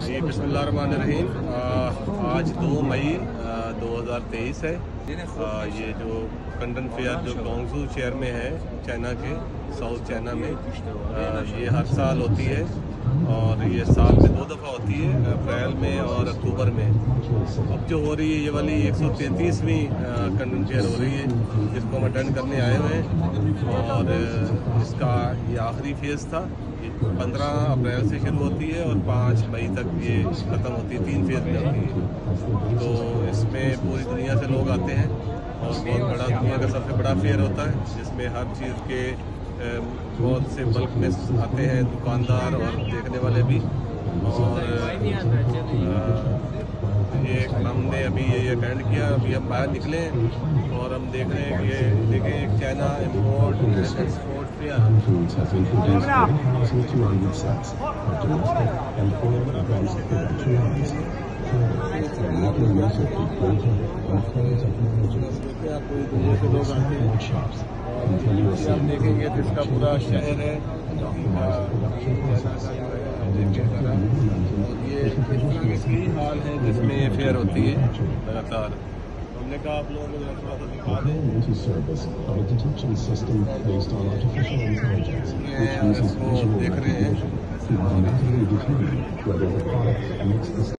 जी बिस्मिल्लाहिर्रहमानिर्रहीम। आज 2 मई 2023 है। ये जो कंडन फेयर जो ग्वांगझू शहर में है, चाइना के साउथ चाइना में, ये हर साल होती है और ये साल में 2 दफ़ा होती है, अप्रैल में और अक्टूबर में। अब जो हो रही है ये वाली 133वीं कंडन फेयर हो रही है, जिसको हम अटेंड करने आए हुए हैं और इसका ये आखिरी फेज़ था। 15 अप्रैल से शुरू होती है और 5 मई तक ये ख़त्म होती है, 3 फेज़ में होती है। तो इसमें पूरी दुनिया से लोग आते हैं और बहुत बड़ा, दुनिया का सबसे बड़ा फेयर होता है, जिसमें हर चीज़ के बहुत से बल्क में आते हैं दुकानदार और देखने वाले भी। और ये हमने अभी ये अटेंड किया। अभी हम बाहर निकले हैं और हम देख रहे हैं कि ये देखें, एक चाइना इम्पोर्ट एक्सपोर्ट फेयर। आप देखेंगे तो इसका पूरा शहर है, ये इसकी हाल है जिसमें ये फेयर होती है लगातार। हमने कहा आप लोगों को थोड़ा सा दिखा दें, इसको देख रहे हैं।